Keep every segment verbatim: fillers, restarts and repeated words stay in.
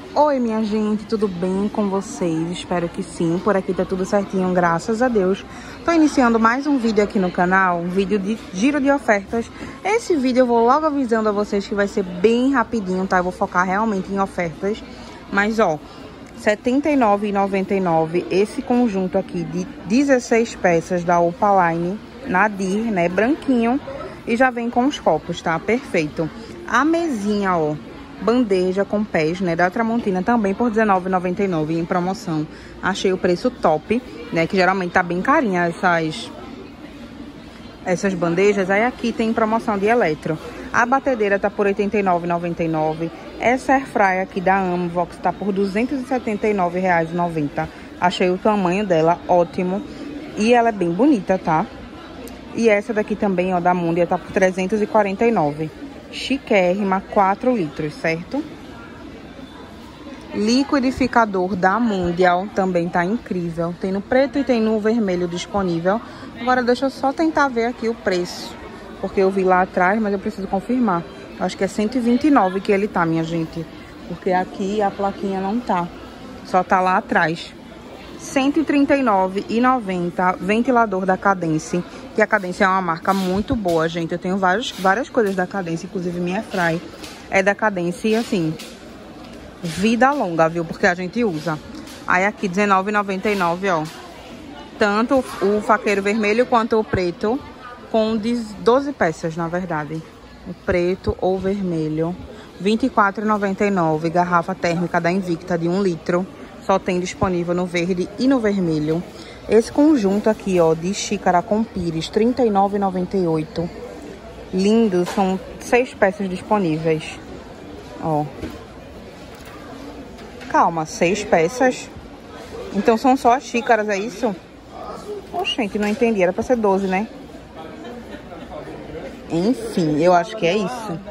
Oi, minha gente, tudo bem com vocês? Espero que sim, por aqui tá tudo certinho, graças a Deus. Tô iniciando mais um vídeo aqui no canal, um vídeo de giro de ofertas. Esse vídeo eu vou logo avisando a vocês que vai ser bem rapidinho, tá? Eu vou focar realmente em ofertas. Mas, ó, setenta e nove reais e noventa e nove centavos esse conjunto aqui de dezesseis peças da Opaline, Nadir, né? Branquinho. E já vem com os copos, tá? Perfeito. A mesinha, ó, bandeja com pés, né, da Tramontina, também por dezenove reais e noventa e nove centavos em promoção. Achei o preço top, né, que geralmente tá bem carinha essas essas bandejas. Aí aqui tem promoção de eletro. A batedeira tá por oitenta e nove reais e noventa e nove centavos. Essa airfryer aqui da Amvox tá por duzentos e setenta e nove reais e noventa centavos. Achei o tamanho dela ótimo e ela é bem bonita, tá? E essa daqui também, ó, da Mundia, tá por trezentos e quarenta e nove reais. Chiquérrima, quatro litros, certo? Liquidificador da Mundial também tá incrível. Tem no preto e tem no vermelho disponível. Agora deixa eu só tentar ver aqui o preço, porque eu vi lá atrás, mas eu preciso confirmar. Eu acho que é cento e vinte e nove reais que ele tá, minha gente. Porque aqui a plaquinha não tá. Só tá lá atrás. cento e trinta e nove reais e noventa centavos, ventilador da Cadence, que a Cadence é uma marca muito boa, gente. Eu tenho vários, várias coisas da Cadence, inclusive minha fry é da Cadence e, assim, vida longa, viu? Porque a gente usa. Aí aqui, dezenove reais e noventa e nove centavos, ó. Tanto o faqueiro vermelho quanto o preto, com doze peças, na verdade. O preto ou vermelho. vinte e quatro reais e noventa e nove centavos, garrafa térmica da Invicta de um litro. Só tem disponível no verde e no vermelho. Esse conjunto aqui, ó, de xícara com pires, trinta e nove reais e noventa e oito centavos. Lindo, são seis peças disponíveis. Ó. Calma, seis peças? Então são só as xícaras, é isso? Oxente, não entendi, era pra ser doze, né? Enfim, eu acho que é isso.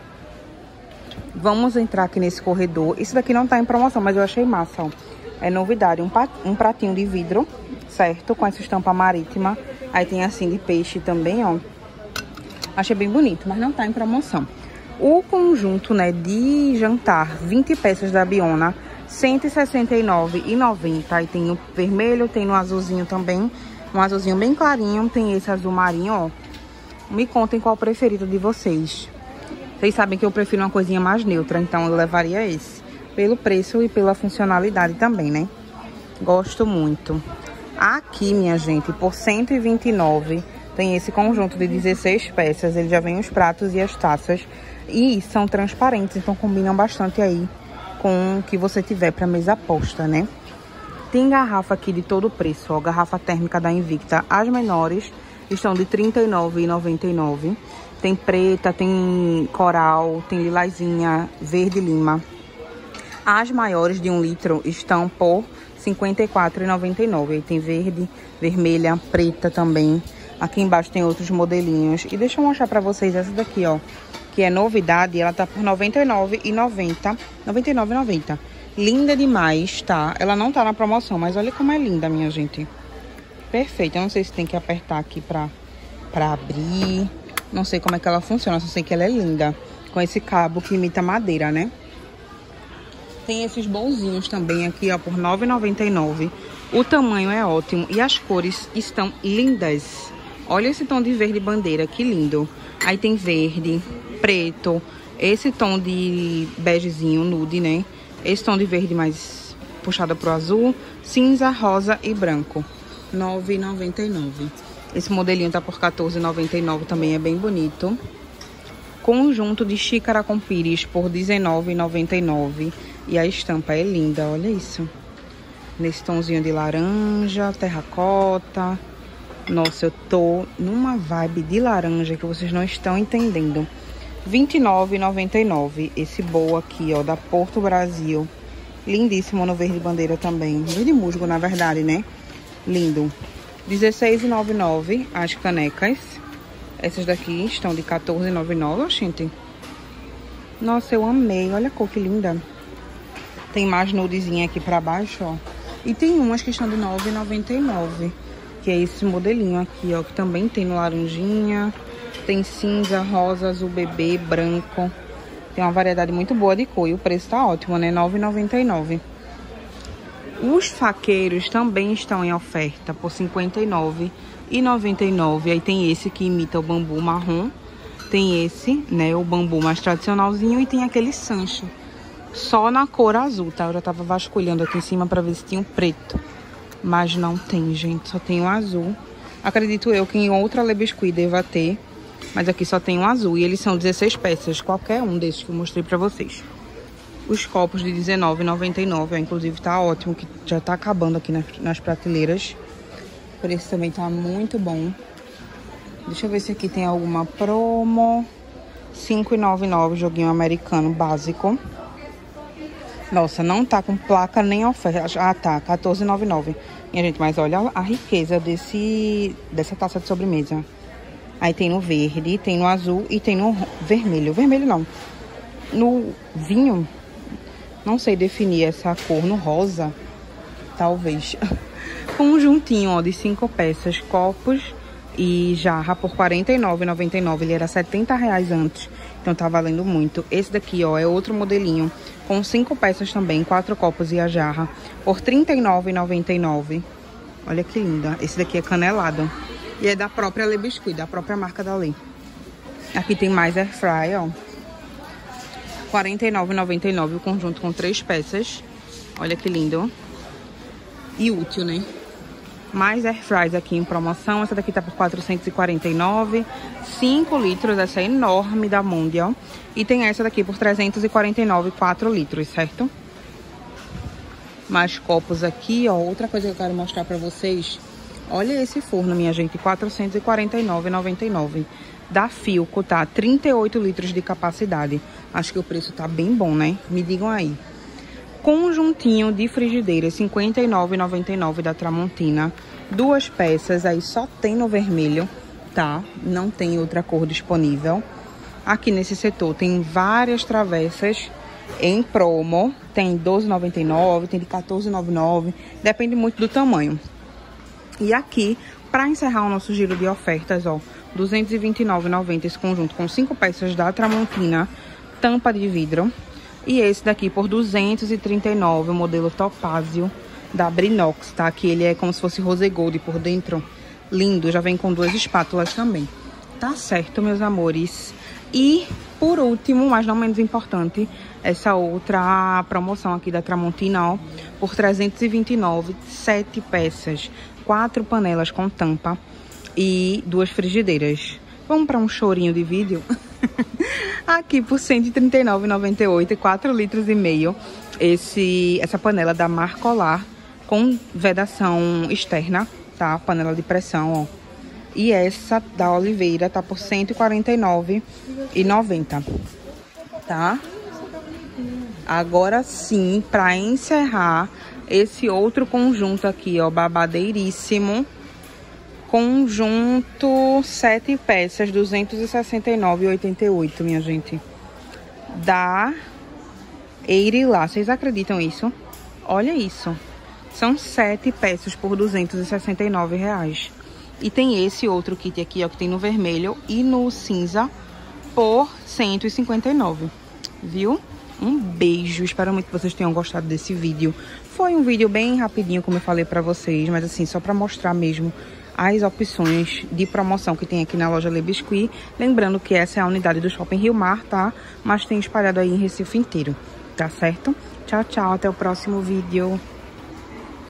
Vamos entrar aqui nesse corredor. Esse daqui não tá em promoção, mas eu achei massa, ó. É novidade, um, um pratinho de vidro, certo? Com essa estampa marítima. Aí tem assim de peixe também, ó. Achei bem bonito, mas não tá em promoção. O conjunto, né, de jantar, vinte peças da Biona, cento e sessenta e nove reais e noventa centavos. Aí tem no vermelho, tem no azulzinho também. Um azulzinho bem clarinho, tem esse azul marinho, ó. Me contem qual o preferido de vocês. Vocês sabem que eu prefiro uma coisinha mais neutra, então eu levaria esse. Pelo preço e pela funcionalidade também, né? Gosto muito. Aqui, minha gente, por cento e vinte e nove reais, tem esse conjunto de dezesseis peças. Ele já vem os pratos e as taças. E são transparentes, então combinam bastante aí com o que você tiver para mesa posta, né? Tem garrafa aqui de todo preço, ó. Garrafa térmica da Invicta. As menores estão de trinta e nove reais e noventa e nove centavos. Tem preta, tem coral, tem lilazinha, verde lima. As maiores de um litro estão por cinquenta e quatro reais e noventa e nove centavos. Aí tem verde, vermelha, preta também. Aqui embaixo tem outros modelinhos. E deixa eu mostrar pra vocês essa daqui, ó. Que é novidade, ela tá por noventa e nove reais e noventa centavos. noventa e nove reais e noventa centavos. Linda demais, tá? Ela não tá na promoção, mas olha como é linda, minha gente. Perfeita. Eu não sei se tem que apertar aqui pra, pra abrir. Não sei como é que ela funciona, só sei que ela é linda. Com esse cabo que imita madeira, né? Tem esses bolzinhos também aqui, ó, por nove reais e noventa e nove centavos. O tamanho é ótimo e as cores estão lindas. Olha esse tom de verde bandeira, que lindo. Aí tem verde, preto, esse tom de begezinho, nude, né? Esse tom de verde mais puxado pro azul, cinza, rosa e branco. nove reais e noventa e nove centavos. Esse modelinho tá por quatorze reais e noventa e nove centavos, também é bem bonito. Conjunto de xícara com pires por dezenove reais e noventa e nove centavos. E a estampa é linda, olha isso. Nesse tomzinho de laranja, terracota. Nossa, eu tô numa vibe de laranja que vocês não estão entendendo. vinte e nove reais e noventa e nove centavos. Esse bowl aqui, ó, da Porto Brasil. Lindíssimo no verde bandeira também. Verde musgo, na verdade, né? Lindo. dezesseis reais e noventa e nove centavos as canecas. Essas daqui estão de quatorze reais e noventa e nove centavos, gente. Nossa, eu amei. Olha a cor que linda. Tem mais nudezinha aqui pra baixo, ó. E tem umas que estão de nove reais e noventa e nove centavos. Que é esse modelinho aqui, ó. Que também tem no laranjinha. Tem cinza, rosa, azul bebê, branco. Tem uma variedade muito boa de cor e o preço tá ótimo, né? nove reais e noventa e nove centavos. Os faqueiros também estão em oferta por cinquenta e nove reais e noventa e nove centavos. Aí tem esse que imita o bambu marrom. Tem esse, né? O bambu mais tradicionalzinho. E tem aquele sancho. Só na cor azul, tá? Eu já tava vasculhando aqui em cima pra ver se tinha um preto. Mas não tem, gente. Só tem um azul. Acredito eu que em outra Le Biscuit deva ter. Mas aqui só tem um azul. E eles são dezesseis peças. Qualquer um desses que eu mostrei pra vocês. Os copos de dezenove reais e noventa e nove centavos. Inclusive tá ótimo. Que já tá acabando aqui nas, nas prateleiras. O preço também tá muito bom. Deixa eu ver se aqui tem alguma promo. cinco reais e noventa e nove centavos. Joguinho americano básico. Nossa, não tá com placa nem oferta. Ah, tá. quatorze reais e noventa e nove centavos. Minha gente, mas olha a riqueza desse, dessa taça de sobremesa. Aí tem no verde, tem no azul e tem no vermelho. Vermelho não. No vinho. Não sei definir essa cor. No rosa. Talvez. Conjuntinho, ó, de cinco peças. Copos e jarra por quarenta e nove reais e noventa e nove centavos. Ele era setenta reais antes. Então tá valendo muito. Esse daqui, ó, é outro modelinho. Com cinco peças também. Quatro copos e a jarra. Por trinta e nove reais e noventa e nove centavos. Olha que linda. Esse daqui é canelado. E é da própria Le Biscuit, da própria marca da Le. Aqui tem mais air fry, ó. quarenta e nove reais e noventa e nove centavos. O conjunto com três peças. Olha que lindo. E útil, né? Mais air fries aqui em promoção. Essa daqui tá por quatrocentos e quarenta e nove reais. cinco litros. Essa é enorme da Mondial. E tem essa daqui por trezentos e quarenta e nove reais. quatro litros, certo? Mais copos aqui, ó. Outra coisa que eu quero mostrar pra vocês. Olha esse forno, minha gente. quatrocentos e quarenta e nove reais e noventa e nove centavos. Da Philco, tá? trinta e oito litros de capacidade. Acho que o preço tá bem bom, né? Me digam aí. Conjuntinho de frigideira, cinquenta e nove reais e noventa e nove centavos da Tramontina. Duas peças, aí só tem no vermelho, tá? Não tem outra cor disponível. Aqui nesse setor tem várias travessas em promo. Tem doze reais e noventa e nove centavos, tem de quatorze reais e noventa e nove centavos. Depende muito do tamanho. E aqui, para encerrar o nosso giro de ofertas, ó, duzentos e vinte e nove reais e noventa centavos esse conjunto com cinco peças da Tramontina, tampa de vidro. E esse daqui por duzentos e trinta e nove reais, o modelo Topázio da Brinox, tá? Que ele é como se fosse rose gold por dentro. Lindo, já vem com duas espátulas também. Tá certo, meus amores. E, por último, mas não menos importante, essa outra promoção aqui da Tramontina, ó, por trezentos e vinte e nove reais, sete peças, quatro panelas com tampa e duas frigideiras. Vamos para um chorinho de vídeo? Aqui por cento e trinta e nove reais e noventa e oito centavos, quatro litros e meio, esse, essa panela da Marcolar com vedação externa, tá? Panela de pressão, ó. E essa da Oliveira tá por cento e quarenta e nove reais e noventa centavos, tá? Agora sim, para encerrar, esse outro conjunto aqui, ó, babadeiríssimo. Conjunto sete peças, duzentos e sessenta e nove reais e oitenta e oito centavos, minha gente. Da Eirilá. Vocês acreditam isso? Olha isso. São sete peças por duzentos e sessenta e nove reais. E tem esse outro kit aqui, ó, que tem no vermelho e no cinza por cento e cinquenta e nove reais. Viu? Um beijo. Espero muito que vocês tenham gostado desse vídeo. Foi um vídeo bem rapidinho, como eu falei pra vocês, mas assim, só pra mostrar mesmo as opções de promoção que tem aqui na loja Le Biscuit. Lembrando que essa é a unidade do Shopping Rio Mar, tá? Mas tem espalhado aí em Recife inteiro, tá certo? Tchau, tchau. Até o próximo vídeo.